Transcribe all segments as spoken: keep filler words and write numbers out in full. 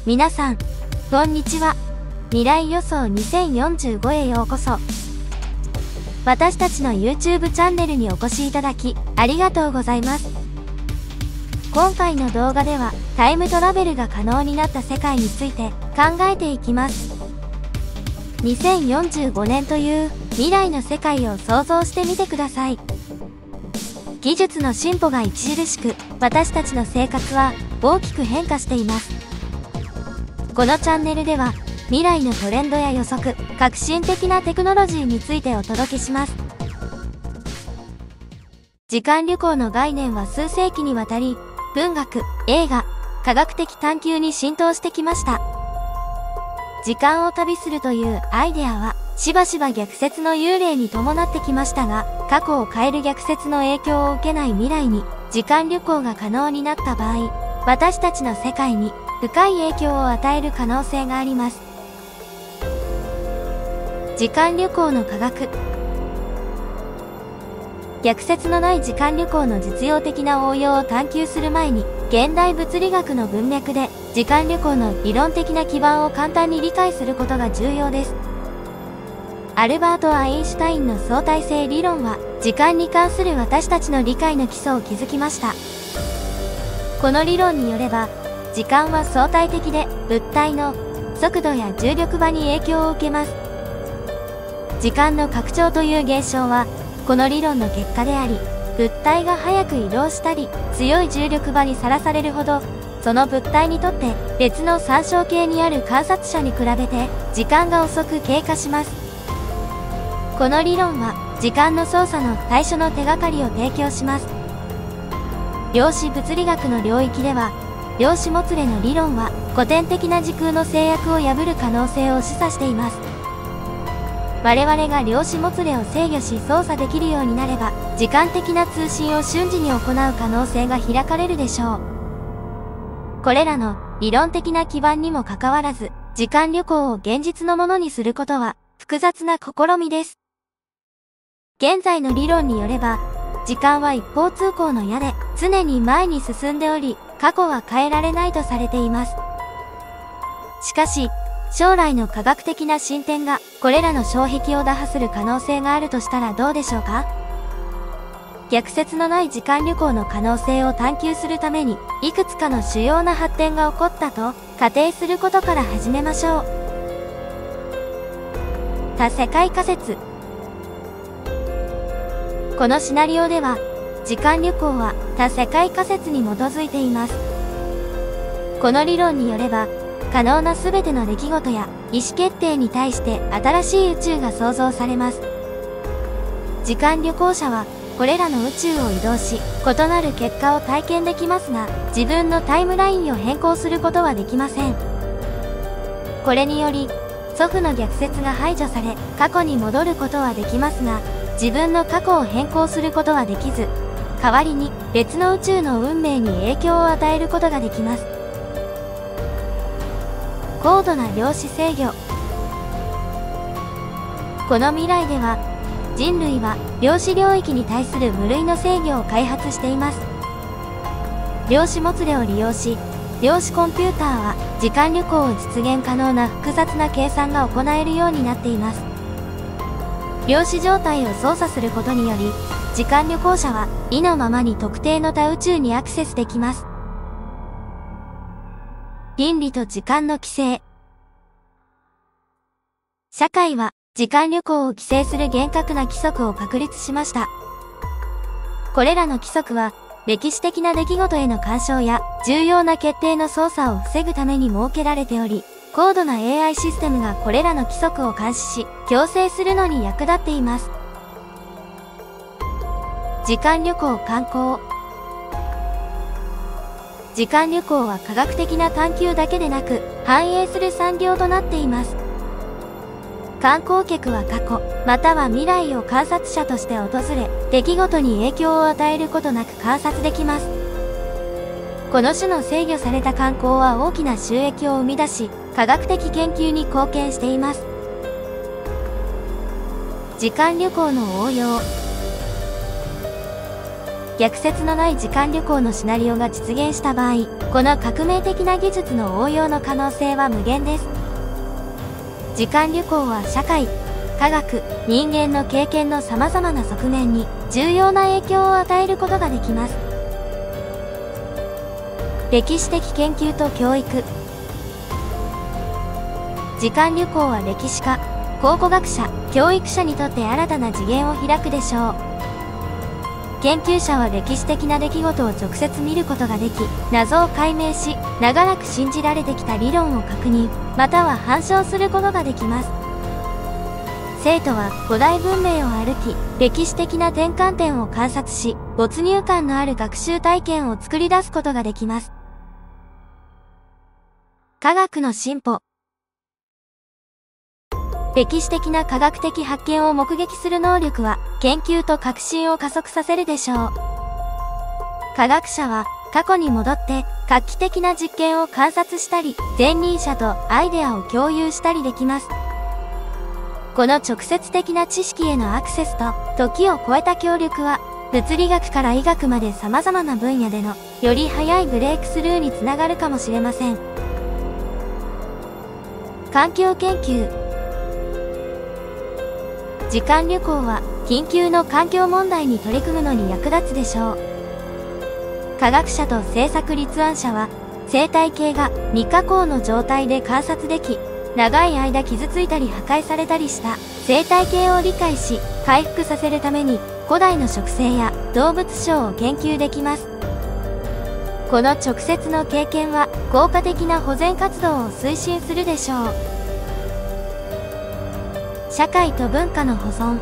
皆さん、こんにちは。未来予想にせんよんじゅうごへようこそ。私たちの YouTube チャンネルにお越しいただき、ありがとうございます。今回の動画では、タイムトラベルが可能になった世界について考えていきます。にせんよんじゅうごねんという未来の世界を想像してみてください。技術の進歩が著しく、私たちの生活は大きく変化しています。このチャンネルでは、未来のトレンドや予測、革新的なテクノロジーについてお届けします。時間旅行の概念は数世紀にわたり、文学、映画、科学的探求に浸透してきました。時間を旅するというアイデアは、しばしば逆説の幽霊に伴ってきましたが、過去を変える逆説の影響を受けない未来に、時間旅行が可能になった場合、私たちの世界に深い影響を与える可能性があります。時間旅行の科学。逆説のない時間旅行の実用的な応用を探求する前に、現代物理学の文脈で時間旅行の理論的な基盤を簡単に理解することが重要です。アルバート・アインシュタインの相対性理論は、時間に関する私たちの理解の基礎を築きました。この理論によれば、時間は相対的で物体の速度や重力場に影響を受けます。時間の拡張という現象は、この理論の結果であり、物体が速く移動したり、強い重力場にさらされるほど、その物体にとって別の参照系にある観察者に比べて、時間が遅く経過します。この理論は、時間の操作の最初の手がかりを提供します。量子物理学の領域では、量子もつれの理論は、古典的な時空の制約を破る可能性を示唆しています。我々が量子もつれを制御し操作できるようになれば、時間的な通信を瞬時に行う可能性が開かれるでしょう。これらの理論的な基盤にもかかわらず、時間旅行を現実のものにすることは、複雑な試みです。現在の理論によれば、時間は一方通行の矢で、常に前に進んでおり、過去は変えられないとされています。しかし、将来の科学的な進展が、これらの障壁を打破する可能性があるとしたらどうでしょうか？逆説のない時間旅行の可能性を探求するために、いくつかの主要な発展が起こったと仮定することから始めましょう。多世界仮説。このシナリオでは、時間旅行は多世界仮説に基づいています。この理論によれば、可能なすべての出来事や意思決定に対して新しい宇宙が創造されます。時間旅行者は、これらの宇宙を移動し、異なる結果を体験できますが、自分のタイムラインを変更することはできません。これにより、祖父の逆説が排除され、過去に戻ることはできますが、自分の過去を変更することはできず、代わりに別の宇宙の運命に影響を与えることができます。高度な量子制御。この未来では、人類は量子領域に対する無類の制御を開発しています。量子もつれを利用し、量子コンピューターは時間旅行を実現可能な複雑な計算が行えるようになっています。量子状態を操作することにより、時間旅行者は意のままに特定の他宇宙にアクセスできます。倫理と時間の規制。社会は時間旅行を規制する厳格な規則を確立しました。これらの規則は、歴史的な出来事への干渉や重要な決定の操作を防ぐために設けられており、高度な エーアイ システムがこれらの規則を監視し、強制するのに役立っています。時間旅行観光。時間旅行は科学的な探求だけでなく、繁栄する産業となっています。観光客は過去、または未来を観察者として訪れ、出来事に影響を与えることなく観察できます。この種の制御された観光は大きな収益を生み出し、科学的研究に貢献しています。時間旅行の応用。 逆説のない時間旅行のシナリオが実現した場合、この革命的な技術の応用の可能性は無限です。時間旅行は社会、科学、人間の経験の様々な側面に重要な影響を与えることができます。歴史的研究と教育。時間旅行は歴史家、考古学者、教育者にとって新たな次元を開くでしょう。研究者は歴史的な出来事を直接見ることができ、謎を解明し、長らく信じられてきた理論を確認、または反証することができます。生徒は古代文明を歩き、歴史的な転換点を観察し、没入感のある学習体験を作り出すことができます。科学の進歩。歴史的な科学的発見を目撃する能力は、研究と革新を加速させるでしょう。科学者は、過去に戻って、画期的な実験を観察したり、前任者とアイデアを共有したりできます。この直接的な知識へのアクセスと、時を超えた協力は、物理学から医学まで様々な分野での、より早いブレイクスルーにつながるかもしれません。環境研究。時間旅行は緊急の環境問題に取り組むのに役立つでしょう。科学者と政策立案者は生態系が未加工の状態で観察でき、長い間傷ついたり破壊されたりした生態系を理解し回復させるために古代の植生や動物賞を研究できます。この直接の経験は効果的な保全活動を推進するでしょう。社会と文化の保存。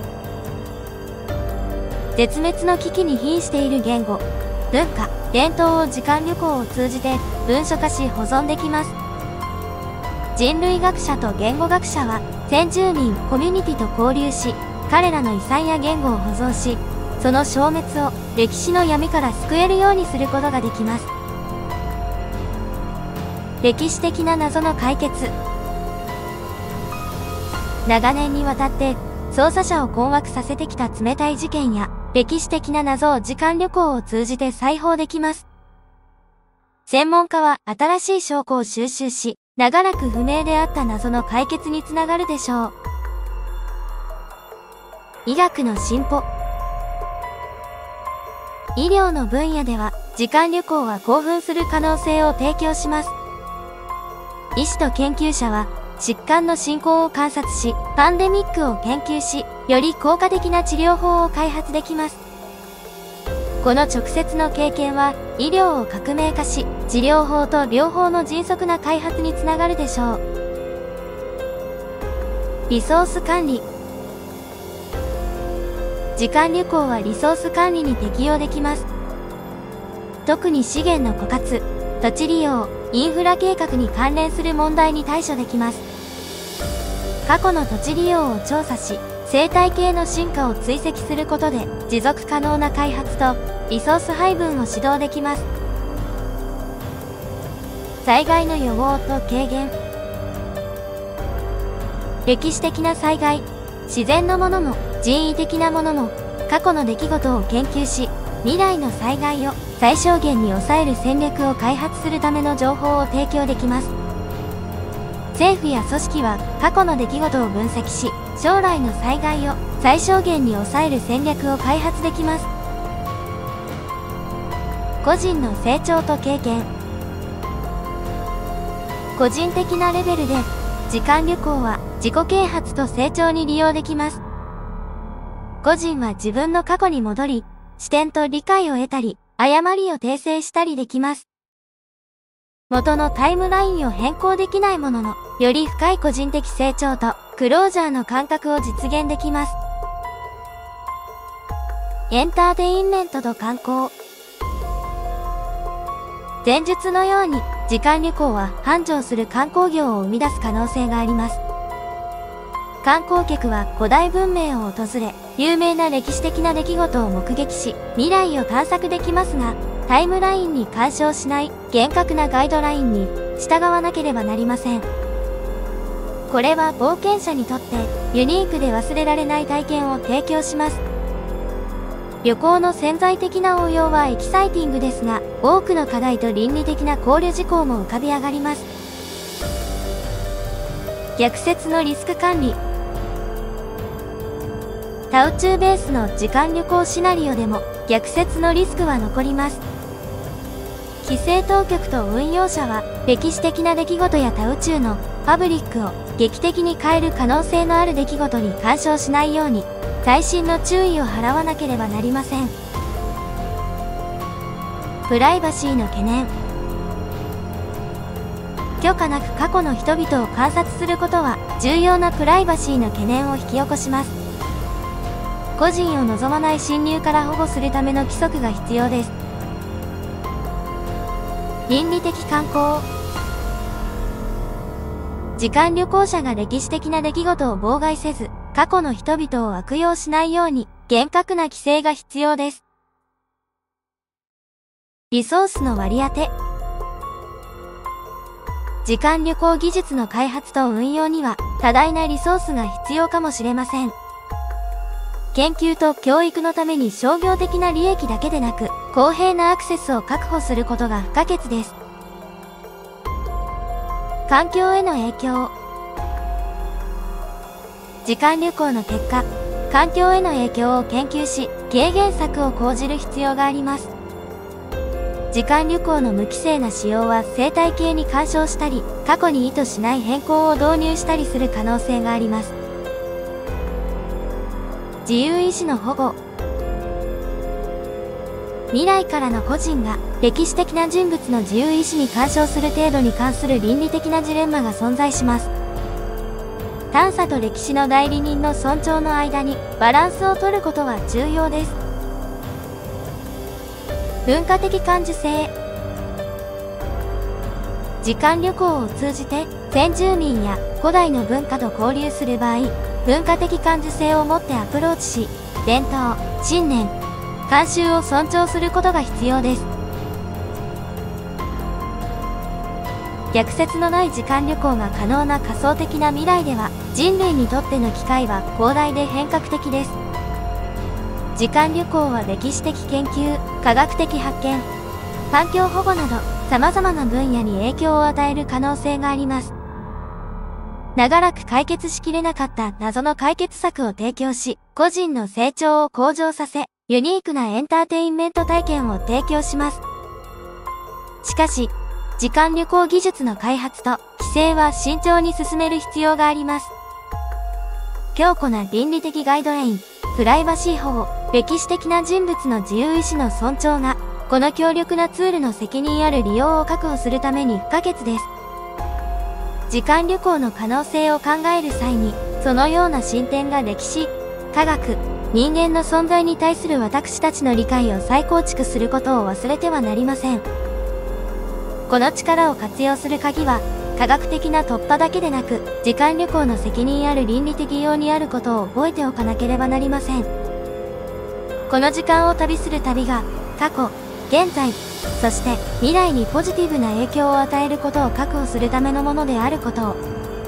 絶滅の危機に瀕している言語、文化、伝統を時間旅行を通じて文書化し保存できます。人類学者と言語学者は先住民、コミュニティと交流し、彼らの遺産や言語を保存し、その消滅を歴史の闇から救えるようにすることができます。歴史的な謎の解決。長年にわたって捜査者を困惑させてきた冷たい事件や歴史的な謎を時間旅行を通じてgiải放できます。専門家は新しい証拠を収集し、長らく不明であった謎の解決につながるでしょう。医学の進歩。医療の分野では時間旅行は興奮する可能性を提供します。医師と研究者は疾患の進行を観察し、パンデミックを研究し、より効果的な治療法を開発できます。この直接の経験は、医療を革命化し、治療法と療法の迅速な開発につながるでしょう。リソース管理。時間旅行はリソース管理に適用できます。特に資源の枯渇、土地利用、インフラ計画に関連する問題に対処できます。過去の土地利用を調査し、生態系の進化を追跡することで、持続可能な開発とリソース配分を指導できます。災害の予防と軽減。歴史的な災害、自然のものも人為的なものも、過去の出来事を研究し、未来の災害を最小限に抑える戦略を開発するための情報を提供できます。政府や組織は過去の出来事を分析し、将来の災害を最小限に抑える戦略を開発できます。個人の成長と経験。個人的なレベルで、時間旅行は自己啓発と成長に利用できます。個人は自分の過去に戻り、視点と理解を得たり、誤りを訂正したりできます。元のタイムラインを変更できないものの、より深い個人的成長とクロージャーの感覚を実現できます。エンターテインメントと観光。前述のように、時間旅行は繁盛する観光業を生み出す可能性があります。観光客は古代文明を訪れ、有名な歴史的な出来事を目撃し、未来を探索できますが、タイムラインに干渉しない厳格なガイドラインに従わなければなりません。これは冒険者にとってユニークで忘れられない体験を提供します。 旅行の潜在的な応用はエキサイティングですが、多くの課題と倫理的な考慮事項も浮かび上がります。逆説のリスク管理。タ宇宙ベースの時間旅行シナリオでも逆説のリスクは残ります。規制当局と運用者は歴史的な出来事や他宇宙のパブリックを劇的に変える可能性のある出来事に干渉しないように細心の注意を払わなければなりません。プライバシーの懸念。許可なく過去の人々を観察することは重要なプライバシーの懸念を引き起こします。個人を望まない侵入から保護するための規則が必要です。倫理的慣行。時間旅行者が歴史的な出来事を妨害せず、過去の人々を悪用しないように厳格な規制が必要です。リソースの割り当て。時間旅行技術の開発と運用には多大なリソースが必要かもしれません。研究と教育のために商業的な利益だけでなく、公平なアクセスを確保することが不可欠です。環境への影響。時間旅行の結果、環境への影響を研究し、軽減策を講じる必要があります。時間旅行の無規制な使用は生態系に干渉したり、過去に意図しない変更を導入したりする可能性があります。自由意志の保護。未来からの個人が歴史的な人物の自由意志に干渉する程度に関する倫理的なジレンマが存在します。探査と歴史の代理人の尊重の間にバランスを取ることは重要です。文化的感受性。時間旅行を通じて先住民や古代の文化と交流する場合、文化的感受性を持ってアプローチし、伝統、信念、慣習を尊重することが必要です。逆説のない時間旅行が可能な仮想的な未来では、人類にとっての機会は広大で変革的です。時間旅行は歴史的研究、科学的発見、環境保護など様々な分野に影響を与える可能性があります。長らく解決しきれなかった謎の解決策を提供し、個人の成長を向上させ、ユニークなエンターテインメント体験を提供します。しかし、時間旅行技術の開発と規制は慎重に進める必要があります。強固な倫理的ガイドライン、プライバシー保護、歴史的な人物の自由意志の尊重が、この強力なツールの責任ある利用を確保するために不可欠です。時間旅行の可能性を考える際に、そのような進展が歴史、科学、人間の存在に対する私たちの理解を再構築することを忘れてはなりません。この力を活用する鍵は、科学的な突破だけでなく、時間旅行の責任ある倫理的要にあることを覚えておかなければなりません。この時間を旅する旅が、過去、現在、そして未来にポジティブな影響を与えることを確保するためのものであることを。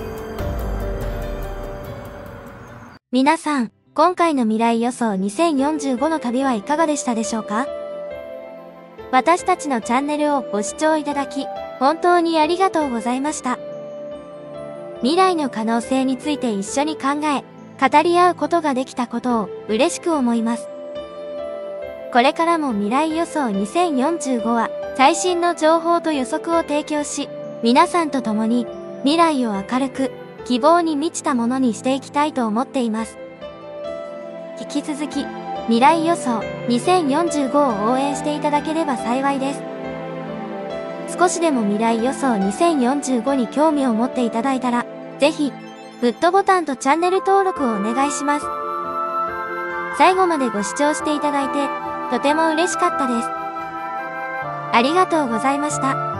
皆さん、今回の未来予想にせんよんじゅうごの旅はいかがでしたでしょうか？私たちのチャンネルをご視聴いただき、本当にありがとうございました。未来の可能性について一緒に考え、語り合うことができたことを嬉しく思います。これからも未来予想にせんよんじゅうごは最新の情報と予測を提供し、皆さんと共に未来を明るく、希望に満ちたものにしていきたいと思っています。引き続き、未来予想にせんよんじゅうごを応援していただければ幸いです。少しでも未来予想にせんよんじゅうごに興味を持っていただいたら、ぜひ、グッドボタンとチャンネル登録をお願いします。最後までご視聴していただいて、とても嬉しかったです。ありがとうございました。